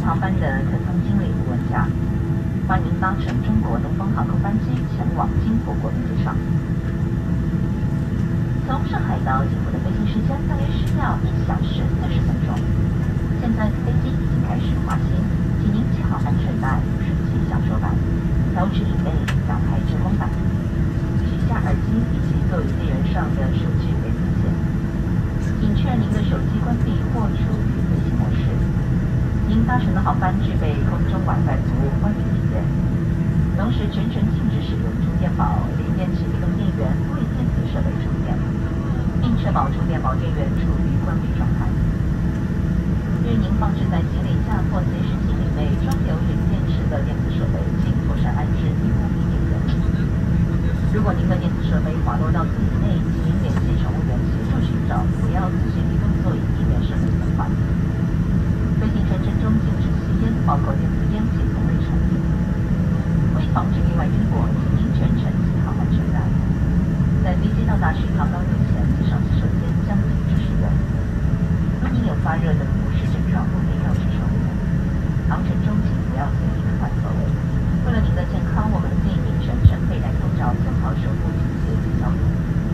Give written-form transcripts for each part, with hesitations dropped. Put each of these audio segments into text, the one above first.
航班的客舱经理吴文佳，欢迎搭乘中国东方航空班机前往金浦国际机场。从上海到金浦的飞行时间大约需要1小时40分钟。现在飞机已经开始滑行，请您系好安全带，顺系小手板，调直椅背，打开遮光板，取下耳机以及座椅内人上的手机给自检。请确认您的手机关闭或处于飞行模式。您搭乘的航班具备空中 WiFi 服务，欢迎体验。同时，全程禁止使用充电宝、锂电池移动电源为电子设备充电，并确保充电宝电源处于关闭状态。对您放置在行李架或随身行李内装有锂电池的电子设备，请妥善安置并关闭电源。如果您的电子设备滑落到座椅内，请您联系乘务员协助寻找，不要自行移动座椅，以免设备损坏。飞行全程中禁止吸烟，包括电子烟及同类产品。为防止意外经过，请您全程系好安全带。在飞机到达巡航岗位前，上洗手间将停止使用。若您有发热等不适症状，不可以告知乘务员。航程中请不要随意更换座位。为了您的健康，我们建议您全程佩戴口罩，做好手部清洁及消毒。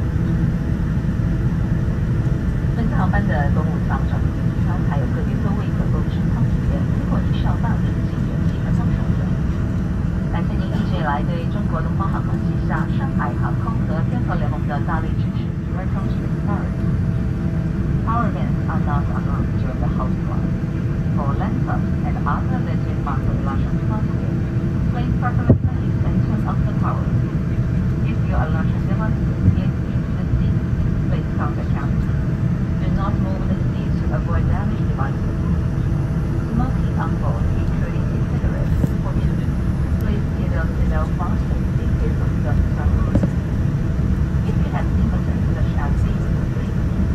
本次航班的公务舱、商务舱还有个别座位可供升舱体验，如果您需要办理，请联系官方手册。感谢您一直以来对中国东方航空旗下上海航空和天河联盟的大力支持。Welcome to the stars. Our guests are not allowed during the house flight. For landmarks and other legit market illusion transcripts, please properly place and turn off the power. If your illusion device is into the seat, please count the count. Do not move the seat to avoid damaged devices. Smoking on board, including e-cigarettes, is forbidden. Please keep your seatbelt fastened in case of sudden trouble. If you have symptoms such as fever,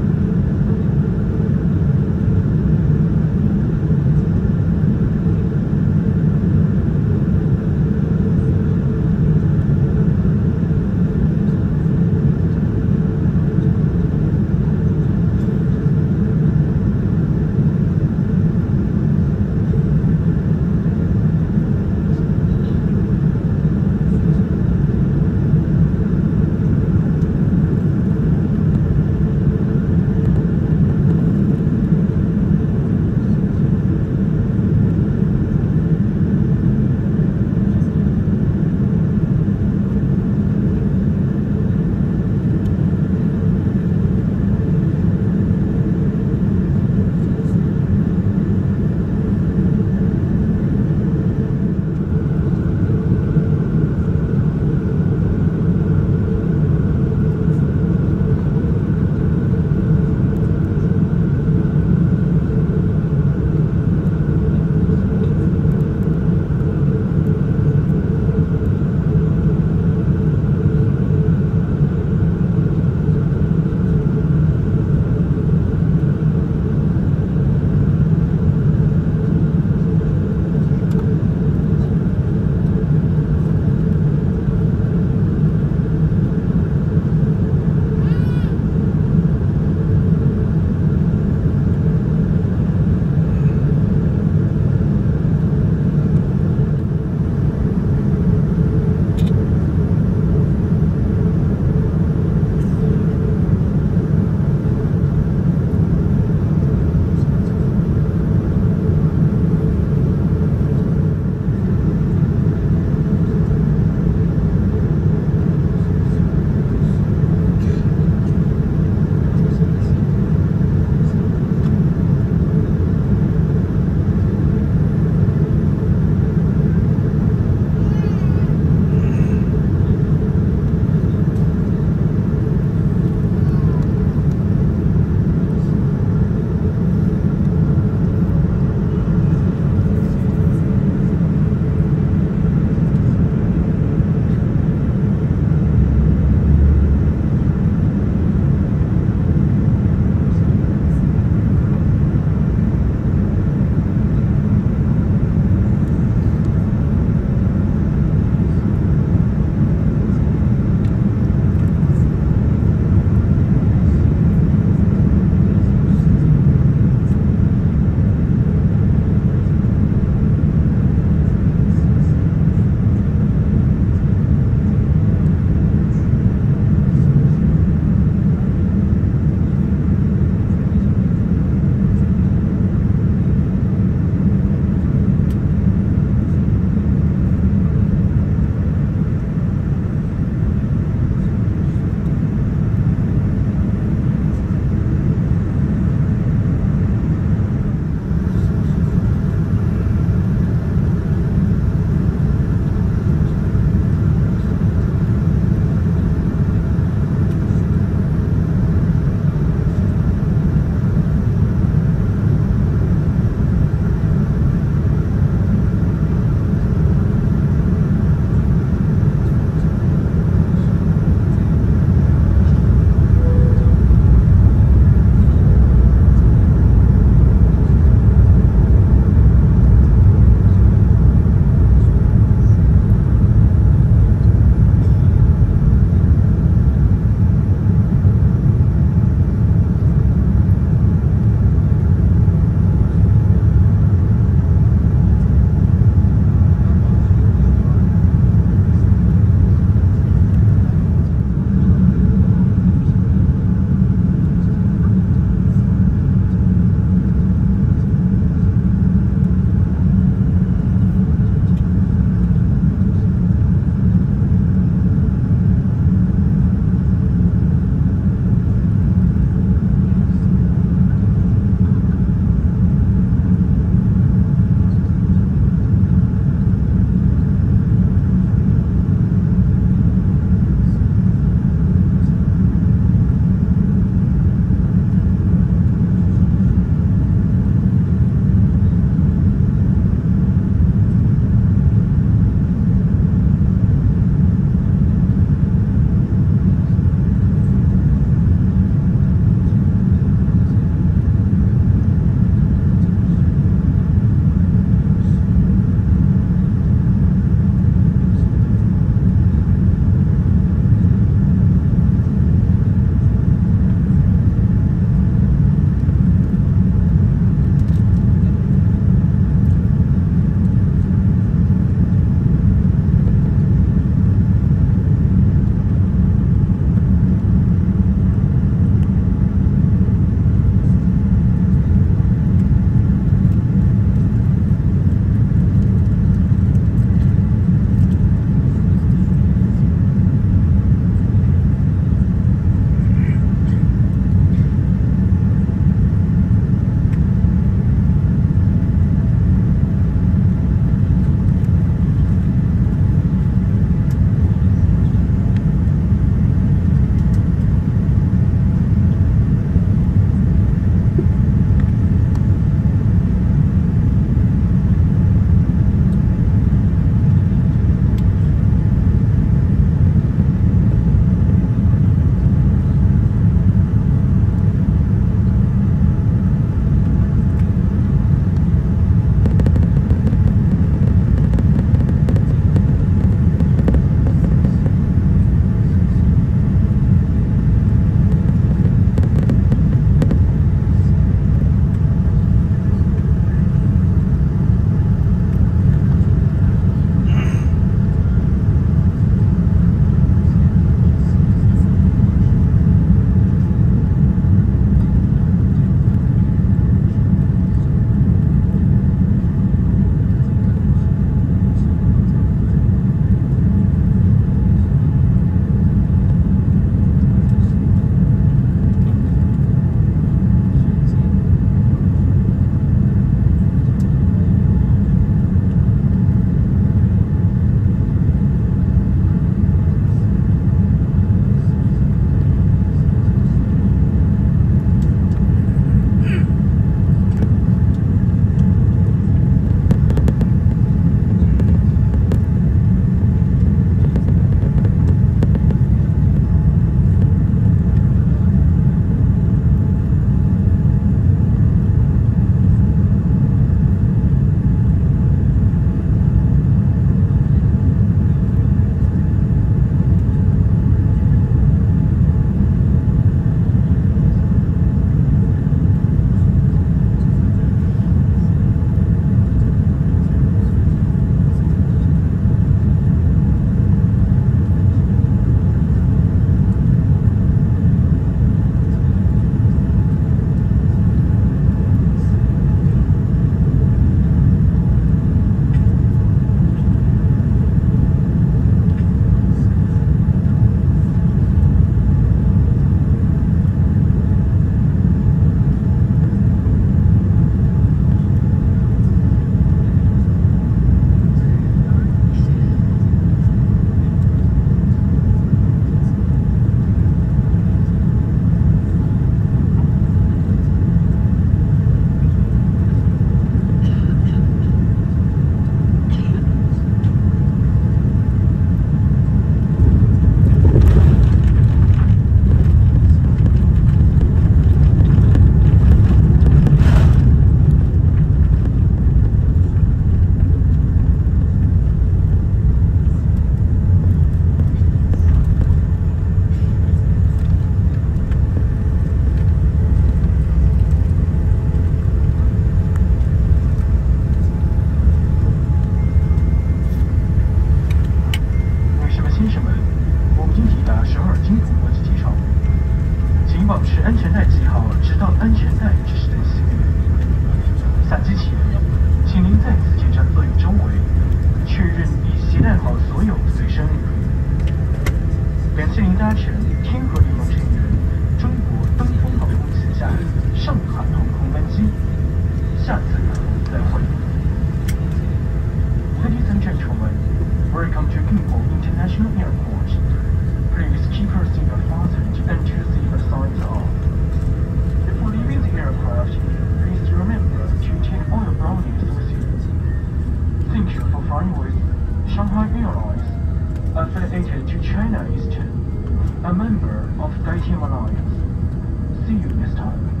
related to China Eastern, a member of Daitian Alliance. See you next time.